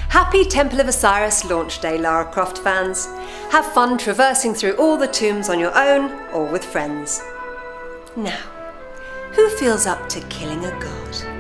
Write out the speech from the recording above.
Happy Temple of Osiris launch day, Lara Croft fans. Have fun traversing through all the tombs on your own or with friends. Now, who feels up to killing a god?